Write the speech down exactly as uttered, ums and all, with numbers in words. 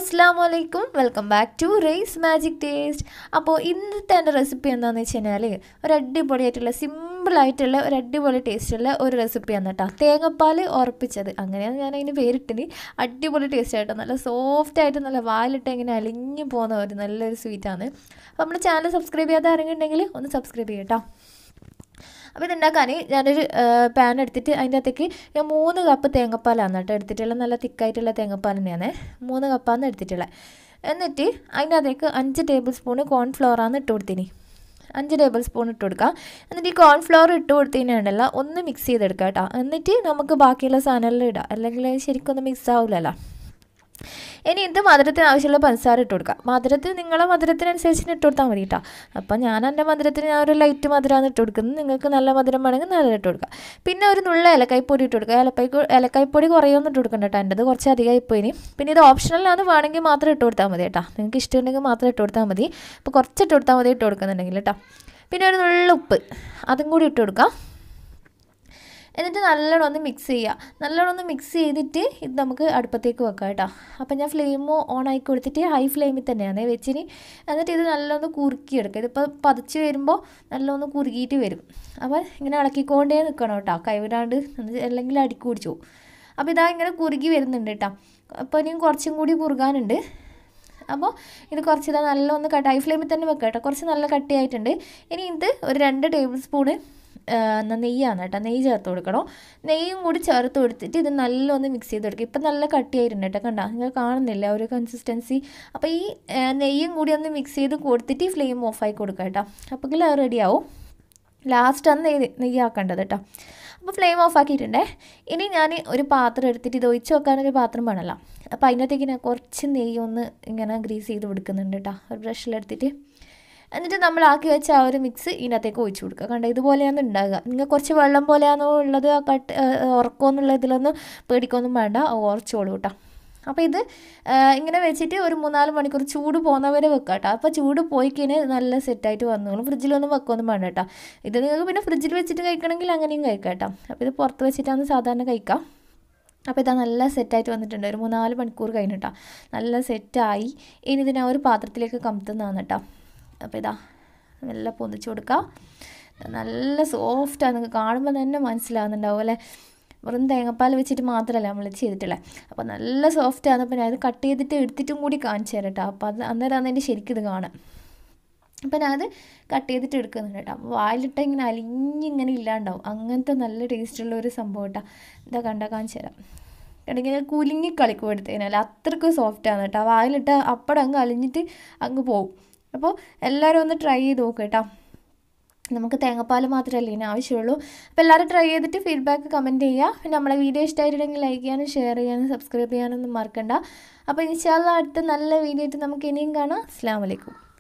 അസ്സലാമു അലൈക്കും welcome back to rice magic taste. അപ്പോൾ ഇന്നത്തെ എൻ്റെ റെസിപ്പി എന്താണെന്ന് വെച്ച് കഴിഞ്ഞാൽ ഒരു അടിപൊളിയായിട്ടുള്ള സിമ്പിളായിട്ടുള്ള ഒരു അടിപൊളി ടേസ്റ്റുള്ള ഒരു റെസിപ്പിയാണ് കേട്ടോ. തേങ്ങാപ്പാൽ ഉറപ്പിച്ചത്, അങ്ങനെയാണ് ഞാൻ അതിന് പേരിട്ടിന്. അടിപൊളി ടേസ്റ്റ് ആയിട്ട് നല്ല സോഫ്റ്റായിട്ട് നല്ല വായിലിട്ട് ഇങ്ങനെ അലിഞ്ഞു പോകുന്ന ഒരു നല്ലൊരു സ്വീറ്റാണ്. അപ്പോൾ നമ്മുടെ ചാനൽ സബ്സ്ക്രൈബ് ചെയ്യാതെ ആരെങ്കിലുണ്ടെങ്കിൽ ഒന്ന് സബ്സ്ക്രൈബ് ചെയ്യാം കേട്ടോ. അപ്പോൾ ഇതുണ്ടാക്കാൻ ഞാനൊരു പാൻ എടുത്തിട്ട് അതിൻ്റെ അകത്തേക്ക് ഞാൻ മൂന്ന് കപ്പ് തേങ്ങാപ്പാലാണ് കേട്ടോ എടുത്തിട്ടുള്ളത്. നല്ല തിക്കായിട്ടുള്ള തേങ്ങാപ്പാൽ തന്നെയാണ്, മൂന്ന് കപ്പാണ് എടുത്തിട്ടുള്ളത്. എന്നിട്ട് അതിൻ്റെ അകത്തേക്ക് അഞ്ച് ടേബിൾ സ്പൂണ് കോൺഫ്ലവറാണ് ഇട്ട് കൊടുത്തിന്. അഞ്ച് ടേബിൾ സ്പൂൺ ഇട്ട് കൊടുക്കുക. എന്നിട്ട് ഈ കോൺഫ്ലവർ ഇട്ട് കൊടുത്തതിനുണ്ടല്ലോ ഒന്ന് മിക്സ് ചെയ്തെടുക്കുക കേട്ടോ. എന്നിട്ട് നമുക്ക് ബാക്കിയുള്ള സാധനമെല്ലാം ഇടാം, അല്ലെങ്കിൽ ശരിക്കൊന്നും മിക്സ് ആവില്ലല്ലോ. ഇനി ഇത് മധുരത്തിന് ആവശ്യമുള്ള പഞ്ചസാര ഇട്ട് കൊടുക്കുക. മധുരത്തിന് നിങ്ങളെ മധുരത്തിനനുസരിച്ച് ഇട്ട് കൊടുത്താൽ മതി കേട്ടോ. അപ്പം ഞാൻ എൻ്റെ മധുരത്തിന് ഞാൻ ഒരു ലൈറ്റ് മധുരമാണ് ഇട്ട് കൊടുക്കുന്നത്. നിങ്ങൾക്ക് നല്ല മധുരം വേണമെങ്കിൽ നല്ല ഇട്ട് കൊടുക്കുക. പിന്നെ ഒരു നുള്ള ഏലക്കായ്പ്പൊടി ഇട്ട് കൊടുക്കുക. ഏലക്കായ് ഏലക്കായ്പ്പൊടി കുറയൊന്നും ഇട്ട് കൊടുക്കണ്ട കേട്ടോ, എൻ്റെ അത് കുറച്ച് അധികമായി പോയിന്. പിന്നെ ഇത് ഓപ്ഷണലാണ്, വേണമെങ്കിൽ മാത്രം ഇട്ട് കൊടുത്താൽ മതി കേട്ടോ. നിങ്ങൾക്ക് ഇഷ്ടമുണ്ടെങ്കിൽ മാത്രം ഇട്ട് കൊടുത്താൽ മതി. അപ്പോൾ കുറച്ച് ഇട്ട് കൊടുത്താൽ മതി ഇട്ട് കൊടുക്കുന്നുണ്ടെങ്കിൽ കേട്ടോ. പിന്നെ ഒരു നുള്ള ഉപ്പ് അതും കൂടി ഇട്ട് കൊടുക്കാം. എന്നിട്ട് നല്ലോണം ഒന്ന് മിക്സ് ചെയ്യുക. നല്ലോണം ഒന്ന് മിക്സ് ചെയ്തിട്ട് ഇത് നമുക്ക് അടുപ്പത്തേക്ക് വെക്കാം കേട്ടോ. അപ്പോൾ ഞാൻ ഫ്ലെയിം ഓൺ ആക്കി കൊടുത്തിട്ട് ഹൈ ഫ്ലെയിമിൽ തന്നെയാണ് വെച്ചിന്. എന്നിട്ട് ഇത് നല്ലൊന്ന് കുറുക്കിയെടുക്കുക. ഇതിപ്പോൾ പതച്ച് വരുമ്പോൾ നല്ലൊന്ന് കുറുകിയിട്ട് വരും. അപ്പോൾ ഇങ്ങനെ ഇളക്കിക്കൊണ്ടേ നിൽക്കണം കേട്ടോ, കൈവിടാണ്ട്, അല്ലെങ്കിൽ അടിക്ക് പിടിച്ചു പോകും. അപ്പോൾ ഇതാ ഇങ്ങനെ കുറുകി വരുന്നുണ്ട് കേട്ടോ. അപ്പോൾ ഇനിയും കുറച്ചും കൂടി കുറുകാനുണ്ട്. അപ്പോൾ ഇത് കുറച്ച് ഇതാ നല്ല ഒന്ന് കട്ട് ഹൈ ഫ്ലെയിമിൽ തന്നെ വെക്കാം കേട്ടോ. കുറച്ച് നല്ല കട്ടിയായിട്ടുണ്ട്. ഇനി ഇത് ഒരു രണ്ട് ടേബിൾ സ്പൂണ് നെയ്യാണ് കേട്ടോ, നെയ്യ് ചേർത്ത് കൊടുക്കണം. നെയ്യും കൂടി ചേർത്ത് കൊടുത്തിട്ട് ഇത് നല്ലൊന്ന് മിക്സ് ചെയ്ത് കൊടുക്കുക. ഇപ്പം നല്ല കട്ടിയായിട്ടുണ്ട് കേട്ടോ, കണ്ടോ, നിങ്ങൾ കാണുന്നില്ല ഒരു കൺസിസ്റ്റൻസി. അപ്പോൾ ഈ നെയ്യും കൂടി ഒന്ന് മിക്സ് ചെയ്ത് കൊടുത്തിട്ട് ഫ്ലെയിം ഓഫാക്കി കൊടുക്കുക കേട്ടോ. അപ്പോൾ അത് റെഡിയാവും. ലാസ്റ്റാണ് നെയ്യ് നെയ്യാക്കേണ്ടത് കേട്ടോ. അപ്പോൾ ഫ്ലെയിം ഓഫ് ആക്കിയിട്ടുണ്ടേ. ഇനി ഞാൻ ഒരു പാത്രം എടുത്തിട്ട് ഇത് ഒഴിച്ച് വെക്കാനൊരു പാത്രം വേണമല്ലോ. അപ്പോൾ അതിനകത്തേക്ക് ഞാൻ കുറച്ച് നെയ്യ് ഒന്ന് ഇങ്ങനെ ഗ്രീസ് ചെയ്ത് കൊടുക്കുന്നുണ്ട് കേട്ടോ, ഒരു ബ്രഷിലെടുത്തിട്ട്. എന്നിട്ട് നമ്മൾ ആക്കി വെച്ച ആ ഒരു മിക്സ് ഇതിനകത്തേക്ക് ഒഴിച്ച് കൊടുക്കുക. കണ്ടോ, ഇതുപോലെയാണ് ഉണ്ടാകുക. നിങ്ങൾ കുറച്ച് വെള്ളം പോലെയാണോ ഉള്ളത്, ആ കട്ട് ഉറക്കമെന്നുള്ള ഇതിലൊന്നും പേടിക്കൊന്നും വേണ്ട, ഉറച്ചോളൂ കേട്ടോ. അപ്പോൾ ഇത് ഇങ്ങനെ വെച്ചിട്ട് ഒരു മൂന്നാല് മണിക്കൂർ ചൂട് പോകുന്നവരെ വെക്കുക കേട്ടോ. അപ്പോൾ ചൂട് പോയി കഴിഞ്ഞാൽ നല്ല സെറ്റായിട്ട് വന്നോളും. ഫ്രിഡ്ജിലൊന്നും വെക്കൊന്നും വേണ്ട കേട്ടോ. ഇത് നിങ്ങൾക്ക് പിന്നെ ഫ്രിഡ്ജിൽ വെച്ചിട്ട് കഴിക്കണമെങ്കിൽ അങ്ങനെയും കഴിക്കാം കേട്ടോ. അപ്പോൾ ഇത് പുറത്ത് വെച്ചിട്ടാണ് സാധാരണ കഴിക്കാം. അപ്പോൾ ഇതാ നല്ല സെറ്റായിട്ട് വന്നിട്ടുണ്ട്. ഒരു മൂന്നാല് മണിക്കൂർ കഴിഞ്ഞിട്ടോ നല്ല സെറ്റായി. ഇനി ഇതിനെ ഒരു പാത്രത്തിലേക്ക് കമത്തുന്നതാണ് കേട്ടോ. അപ്പോൾ ഇതാ നല്ല പൊന്തിച്ച് കൊടുക്കുക. നല്ല സോഫ്റ്റാണ്, നിങ്ങൾക്ക് കാണുമ്പോൾ തന്നെ മനസ്സിലാകുന്നുണ്ടാവും അല്ലേ. വെറും തേങ്ങാപ്പാൽ വെച്ചിട്ട് മാത്രമല്ല നമ്മൾ ചെയ്തിട്ടുള്ളത്. അപ്പോൾ നല്ല സോഫ്റ്റാണ്. അപ്പോൾ ഞാനത് കട്ട് ചെയ്തിട്ട് എടുത്തിട്ടും കൂടി കാണിച്ചു തരാം കേട്ടോ. അപ്പോൾ അത് അന്നേരം അതിൻ്റെ ശരിക്കും ഇത് കാണാം. അപ്പോൾ ഞാനത് കട്ട് ചെയ്തിട്ട് എടുക്കുന്നുണ്ട് കേട്ടോ. അപ്പോൾ വായിലിട്ട ഇങ്ങനെ അലിഞ്ഞിങ്ങനെ ഇല്ലാണ്ടാവും, അങ്ങനത്തെ നല്ല ടേസ്റ്റുള്ള ഒരു സംഭവം കേട്ടോ. ഇതാ കണ്ടാൽ കാണിച്ചു തരാം. ഇടയ്ക്ക് കുലുങ്ങി കളിക്കും എടുത്തതിനാൽ അത്രയ്ക്ക് സോഫ്റ്റാണ് കേട്ടോ. വായിലിട്ട അപ്പടം അങ്ങ് അലിഞ്ഞിട്ട് അങ്ങ് പോകും. അപ്പോൾ എല്ലാവരും ഒന്ന് ട്രൈ ചെയ്ത് നോക്കുക കേട്ടോ. നമുക്ക് തേങ്ങാപ്പാൽ മാത്രമല്ലേ ഇതിന് ആവശ്യമുള്ളൂ. അപ്പോൾ എല്ലാവരും ട്രൈ ചെയ്തിട്ട് ഫീഡ്ബാക്ക് കമൻറ്റ് ചെയ്യുക. പിന്നെ നമ്മളെ വീഡിയോ ഇഷ്ടമായിട്ടുണ്ടെങ്കിൽ ലൈക്ക് ചെയ്യാനും ഷെയർ ചെയ്യാനും സബ്സ്ക്രൈബ് ചെയ്യാനൊന്നും മറക്കണ്ട. അപ്പോൾ ഇൻഷാ അല്ലാഹ് അടുത്ത നല്ല വീഡിയോ ആയിട്ട് നമുക്ക് ഇനിയും കാണാം. അസ്സലാമു അലൈക്കും.